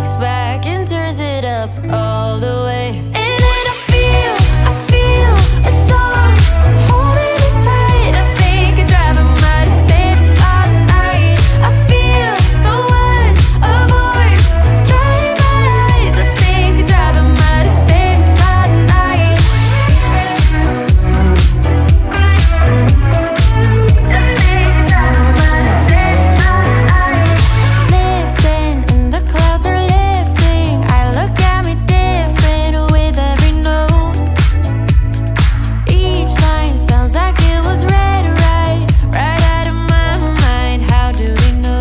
looks back and turns it up all the way. And then I feel a song holding me tight. I think a driver might have saved my night. I feel the words, a voice drying my eyes. I think a driver might have saved my night. Listen, and the clouds are lifting. I look at me different with every note. Each line sounds like it was read right out of my mind. How do we know?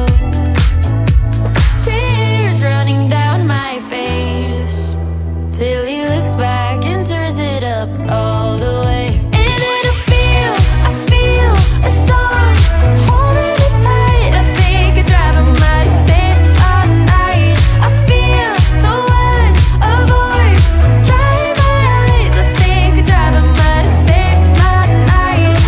Tears running down my face till he looks back and turns it up all the way. And then I feel a song holding me tight. I think a driver might have saved my night. I feel the words, a voice drying my eyes. I think a driver might have saved my night.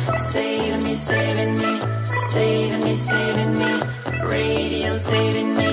Saving me, saving me, saving me, radio saving me.